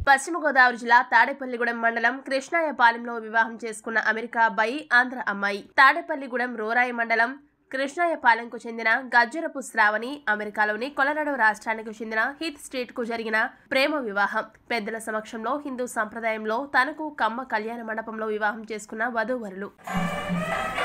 పశ్చిమ గోదావరి జిల్లా తాడేపల్లిగూడెం మండలం కృష్ణాయపాలెంలో వివాహం చేసుకున్న అమెరికా అబ్బాయి ఆంధ్ర అమ్మాయి. తాడేపల్లిగూడెం రోరాయి మండలం కృష్ణాయపాలెంకు చెందిన గజ్జరపు శ్రావణి అమెరికాలోని కొలరాడో రాష్ట్రానికి చెందిన హీత్ స్ట్రీట్ కు జరిగిన ప్రేమ వివాహం. పెద్దల సమక్షంలో హిందూ సంప్రదాయంలో తనకు కమ్మ కళ్యాణ మండపంలో వివాహం చేసుకున్న వధూవరులు.